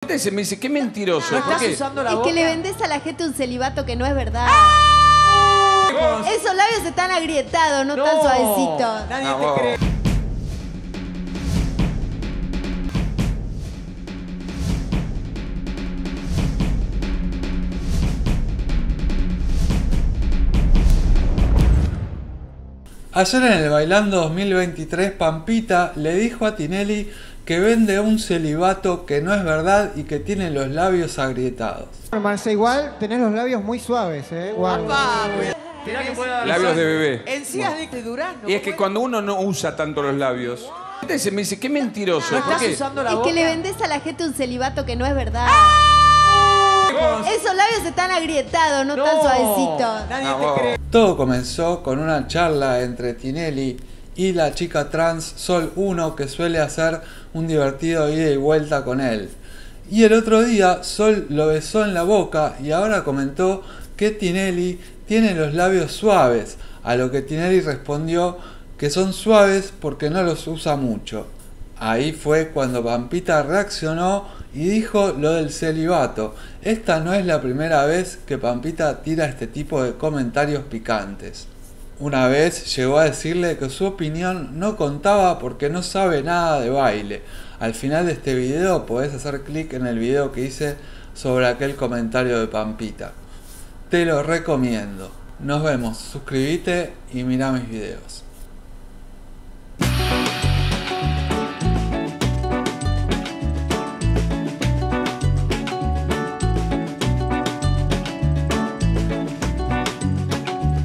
veces me dice, qué mentiroso. No ¿Por estás qué? usando la Es boca. que le vendés a la gente un celibato que no es verdad. Esos labios están agrietados, no tan suavecitos. Nadie No, te vos. cree. Ayer en el Bailando 2023, Pampita le dijo a Tinelli que vende un celibato que no es verdad y que tiene los labios agrietados. Marce, igual tenés los labios muy suaves, guarda. Labios de bebé. Encías de durazno. Y es que cuando uno no usa tanto los labios, veces me dice, qué mentiroso. No ¿Por estás qué? usando la Es boca. que le vendés a la gente un celibato que no es verdad. Esos labios están agrietados, no tan suavecitos. Nadie No, te vos. cree. Todo comenzó con una charla entre Tinelli y la chica trans Sol 1, que suele hacer un divertido ida y vuelta con él. Y el otro día Sol lo besó en la boca y ahora comentó que Tinelli tiene los labios suaves, a lo que Tinelli respondió que son suaves porque no los usa mucho. Ahí fue cuando Pampita reaccionó y dijo lo del celibato. Esta no es la primera vez que Pampita tira este tipo de comentarios picantes. Una vez llegó a decirle que su opinión no contaba porque no sabe nada de baile. Al final de este video podés hacer clic en el video que hice sobre aquel comentario de Pampita. Te lo recomiendo. Nos vemos, suscríbete y mirá mis videos.